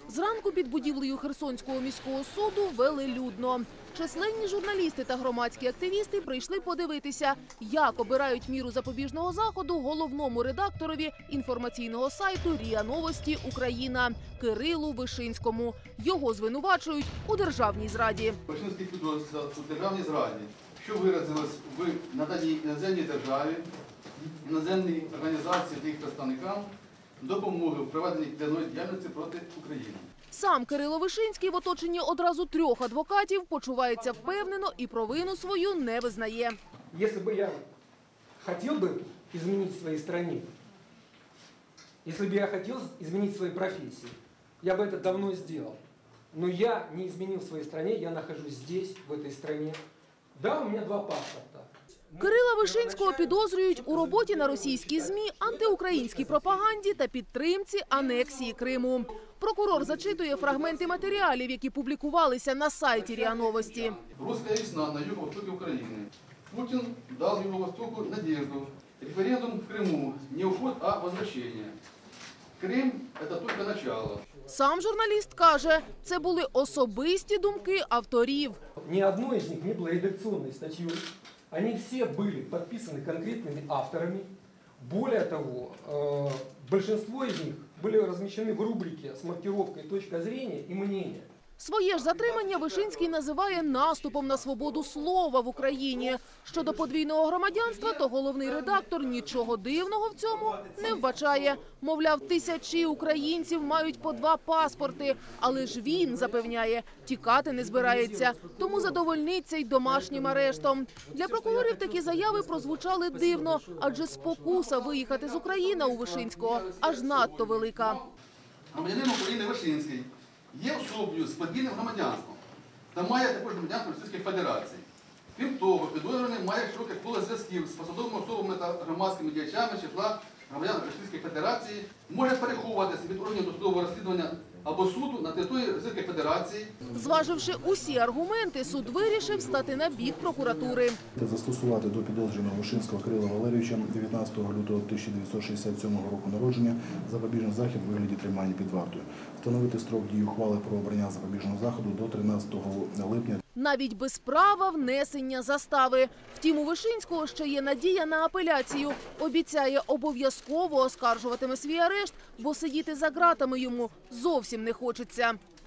Зранку під будівлею Херсонського міського суду велелюдно. Численні журналісти та громадські активісти прийшли подивитися, як обирають міру запобіжного заходу головному редакторові інформаційного сайту РІА Новості Україна Кирилу Вишинському. Його звинувачують у державній зраді. Вишинський підозрюється у державній зраді, що виразилось в наданні іноземній державі, іноземній організації та їх представникам допомоги в проведенні керівної діяльності проти України. Сам Кирило Вишинський в оточенні одразу 3 адвокатів почувається впевнено і провину свою не визнає. Якщо б я хотів би змінити в своїй країні, якщо б я хотів змінити свої професії, я б це давно зробив. Но я не змінив в своїй країні, я нахожусь здесь, в цій країні. Да, у мене 2 паспорта. Кирила Вишинського підозрюють у роботі на російській ЗМІ, антиукраїнській пропаганді та підтримці анексії Криму. Прокурор зачитує фрагменти матеріалів, які публікувалися на сайті РІА Новості. Русская весна на юго-востоке Украины. Путин дал Юго-Востоку надежду. Референдум в Крыму не уход, а возвращение. Крым – это только начало. Сам журналіст каже, це були особисті думки авторів. Ни одной из них не было редакционной статьей. Они все были подписаны конкретными авторами. Более того, большинство из них были размещены в рубрике с маркировкой «Точка зрения» и «Мнение». Своє ж затримання Вишинський називає наступом на свободу слова в Україні. Щодо подвійного громадянства, то головний редактор нічого дивного в цьому не вбачає. Мовляв, тисячі українців мають по 2 паспорти, але ж він запевняє, тікати не збирається, тому задовольниться й домашнім арештом. Для прокурорів такі заяви прозвучали дивно, адже спокуса виїхати з України у Вишинського аж надто велика. Громадянин України Вишинський є особою з подвійним громадянством та має також громадянство Російської Федерації. Крім того, підозрюваний має широке коло зв'язків з посадовими особами та громадськими діячами з числа громадян Російської Федерації, може переховуватися від органів досудового розслідування або суду на території Російської Федерації. Зваживши усі аргументи, суд вирішив стати на бік прокуратури. Застосувати до підозрюваного Вишинського Кирила Валерійовича 19 лютого 1967 року народження запобіжний захід у вигляді тримання під вартою. Встановити строк дії ухвали про обрання запобіжного заходу до 13 липня. Навіть без права внесення застави. Втім, у Вишинського ще є надія на апеляцію. Обіцяє, обов'язково оскаржуватиме свій арешт, бо сидіти за ґратами йому зовсім не хочеться.